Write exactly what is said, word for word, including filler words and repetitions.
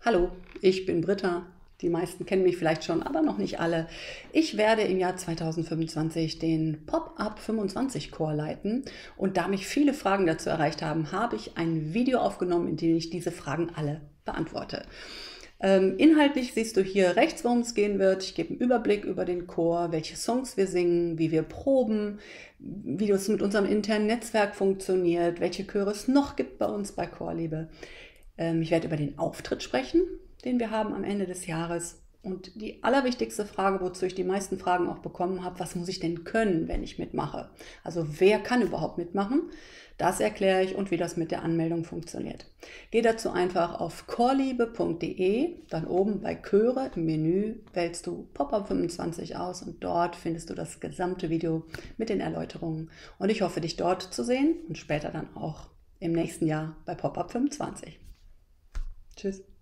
Hallo, ich bin Britta. Die meisten kennen mich vielleicht schon, aber noch nicht alle. Ich werde im Jahr zweitausendfünfundzwanzig den Pop-Up fünfundzwanzig Chor leiten und da mich viele Fragen dazu erreicht haben, habe ich ein Video aufgenommen, in dem ich diese Fragen alle beantworte. Ähm, inhaltlich siehst du hier rechts, worum es gehen wird. Ich gebe einen Überblick über den Chor, welche Songs wir singen, wie wir proben, wie das mit unserem internen Netzwerk funktioniert, welche Chöre es noch gibt bei uns bei Chorliebe. Ähm, ich werde über den Auftritt sprechen, den wir haben am Ende des Jahres. Und die allerwichtigste Frage, wozu ich die meisten Fragen auch bekommen habe: Was muss ich denn können, wenn ich mitmache? Also wer kann überhaupt mitmachen? Das erkläre ich und wie das mit der Anmeldung funktioniert. Geh dazu einfach auf chorliebe punkt de, dann oben bei Chöre im Menü wählst du Pop-Up fünfundzwanzig aus und dort findest du das gesamte Video mit den Erläuterungen. Und ich hoffe, dich dort zu sehen und später dann auch im nächsten Jahr bei Pop-Up fünfundzwanzig. Tschüss.